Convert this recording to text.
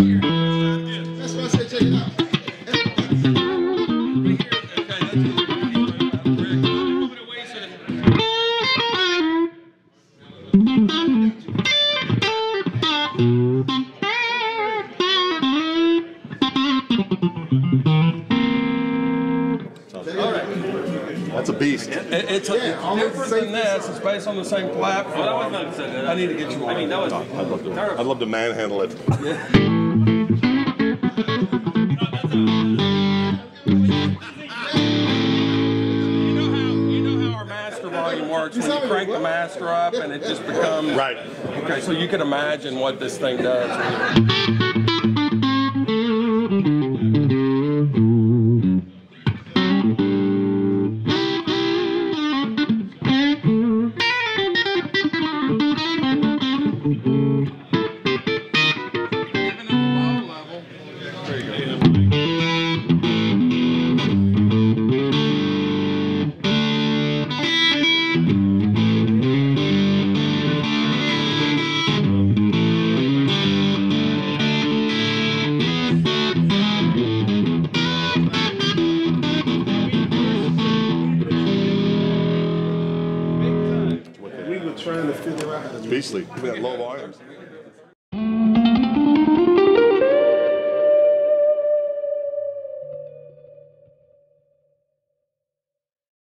That's why I said check it out. That's a beast. It's different than this. It's based on the same platform. I need to get you on. I mean, I'd love to manhandle it. You know how our master volume works when you crank the master up and it just becomes right. Okay, so you can imagine what this thing does. Beastly. We got low volumes.